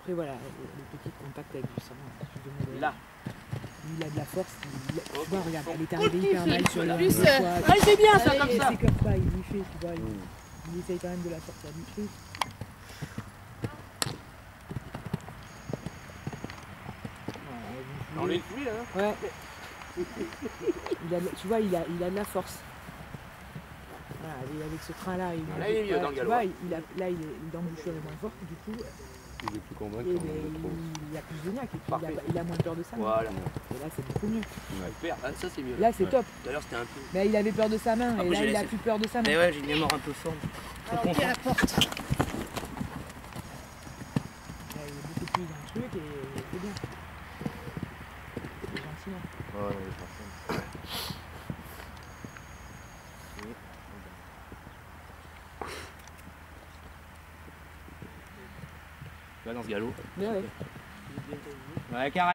Après voilà, le petit contact avec du sang, plus ou moins. Là. Il a de la force, tu vois, regarde, elle est arrivée hyper mal sur la Plus, fois. c'est bien ça comme Il ça. s'écarte pas, il lui fait, tu vois, il essaye quand même de la sortir du truc. On est fluide, hein. Ouais. Tu vois, il a de la force. Voilà, et avec ce train-là, Là, il est mieux dans le galop. là, il est d'embouchure est moins forte, du coup. Il est plus convaincant. Il a plus de niaque, et puis il a moins peur de ça. Voilà. Et là, c'est beaucoup mieux. Super, ah, ça c'est mieux. Là, c'est top. Tout à l'heure, c'était un peu. Mais il avait peur de sa main, Après, et là, j'ai il a laissé. plus peur de sa main. Mais ouais, j'ai une mémoire un peu forte. Alors, ok, la porte. Il est beaucoup plus dans le truc, et c'est bien. C'est gentiment. Ouais, franchement. Là, dans ce galop. Mais ouais. Ouais, carrément.